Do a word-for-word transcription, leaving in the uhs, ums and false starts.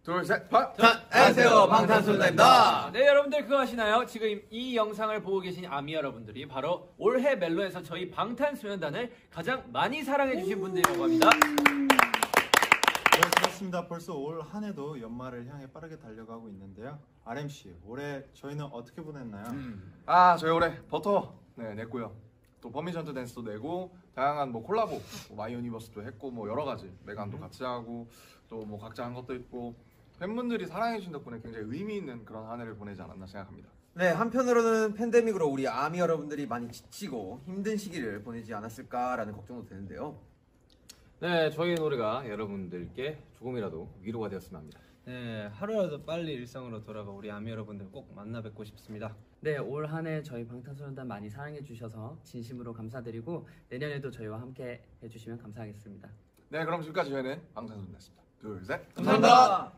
둘, 셋, 방! 안녕하세요, 방탄소년단입니다. 네, 여러분들 그거 아시나요? 지금 이 영상을 보고 계신 아미 여러분들이 바로 올해 멜로에서 저희 방탄소년단을 가장 많이 사랑해주신 분들이라고 합니다. 네, 그렇습니다. 벌써 올 한 해도 연말을 향해 빠르게 달려가고 있는데요. 알엠씨, 올해 저희는 어떻게 보냈나요? 음. 아, 저희 올해 버터 네, 냈고요. 또 퍼미션 투 댄스도 내고 다양한 뭐 콜라보, 뭐 마이 유니버스도 했고 뭐 여러 가지 메간도 같이 하고 또 뭐 각자 한 것도 있고 팬분들이 사랑해 주신 덕분에 굉장히 의미 있는 그런 한 해를 보내지 않았나 생각합니다. 네, 한편으로는 팬데믹으로 우리 아미 여러분들이 많이 지치고 힘든 시기를 보내지 않았을까라는 걱정도 되는데요. 네, 저희 노래가 여러분들께 조금이라도 위로가 되었으면 합니다. 네, 하루라도 빨리 일상으로 돌아가 우리 아미 여러분들 꼭 만나 뵙고 싶습니다. 네, 올 한 해 저희 방탄소년단 많이 사랑해 주셔서 진심으로 감사드리고 내년에도 저희와 함께 해주시면 감사하겠습니다. 네, 그럼 지금까지 저희는 방탄소년단이었습니다. 둘, 셋. 감사합니다.